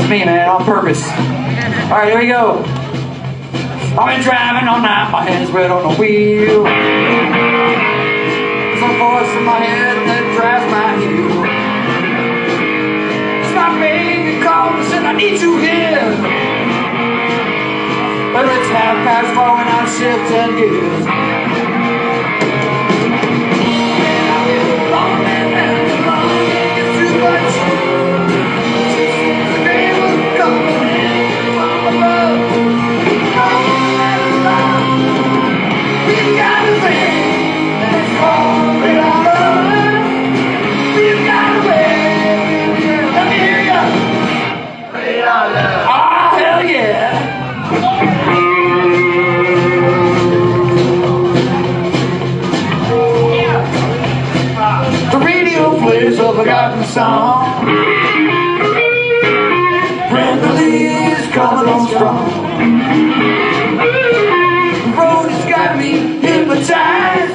was me, man, on purpose. Alright, here we go. I've been driving all night, my hands red on the wheel. There's a voice in my head that drives my heel. It's my baby calling and said, I need you here. But it's 4:30 and I'm shifting gears. Plays a forgotten song. Brenda is coming on strong. The road has got me hypnotized.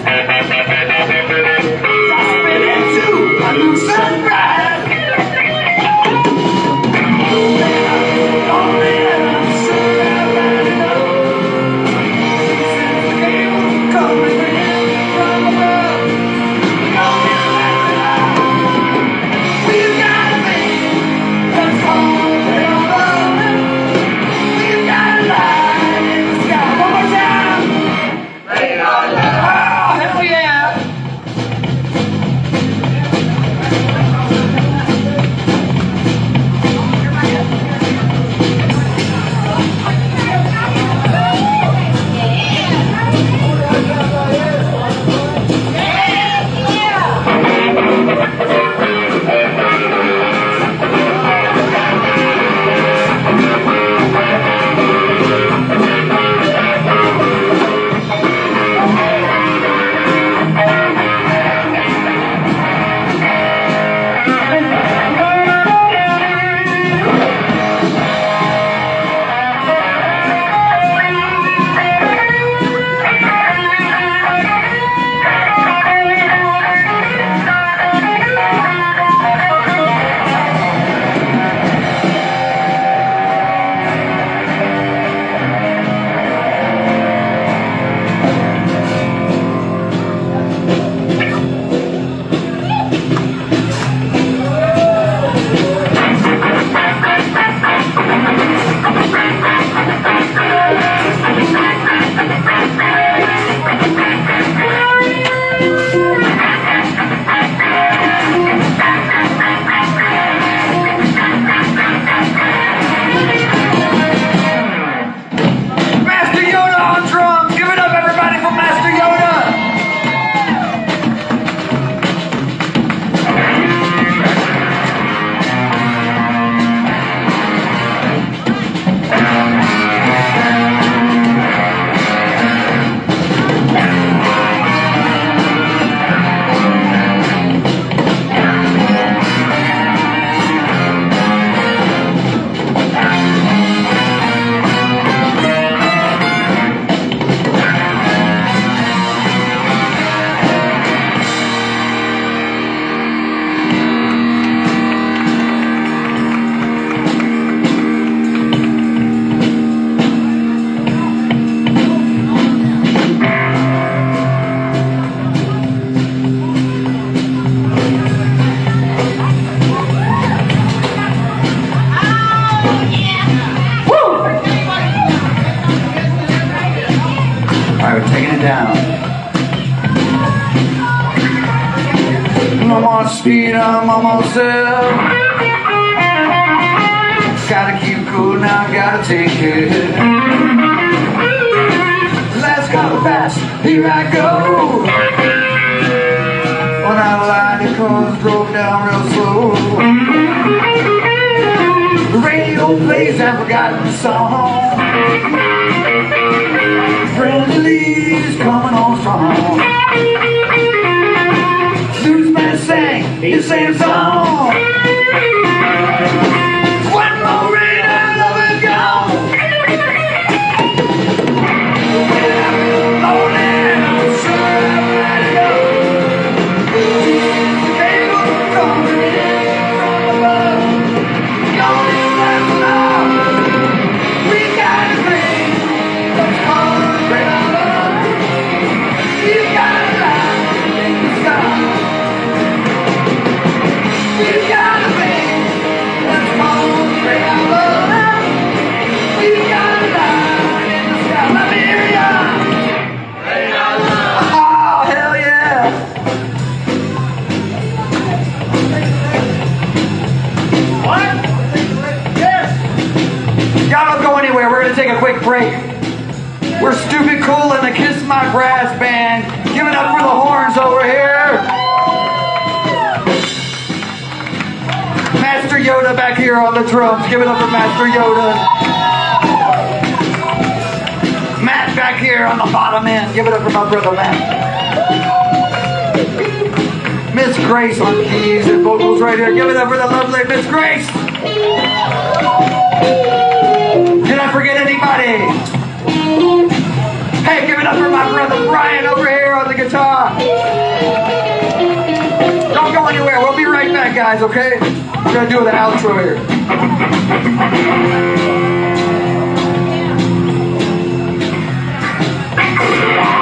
I spin into a new sunrise. Alright, we're taking it down. I'm on speed, I'm on myself. Gotta keep cool now, gotta take it. Let's go fast, here I go. When I lied, the cars drove down real slow. The radio plays that forgotten song. Friendly's coming on strong. Newsman sang his same song. One more rain and love is gone. When I'm lonely, I'm sure I'm ready to go. The cable coming in from above. Gonna let brass band. Give it up for the horns over here. Master Yoda back here on the drums. Give it up for Master Yoda. Matt back here on the bottom end. Give it up for my brother Matt. Miss Grace on keys and vocals right here. Give it up for the lovely Miss Grace. Did I forget anybody? Hey, give it up for my brother Brian over here on the guitar. Don't go anywhere. We'll be right back, guys, okay? We're going to do the outro here. Yeah.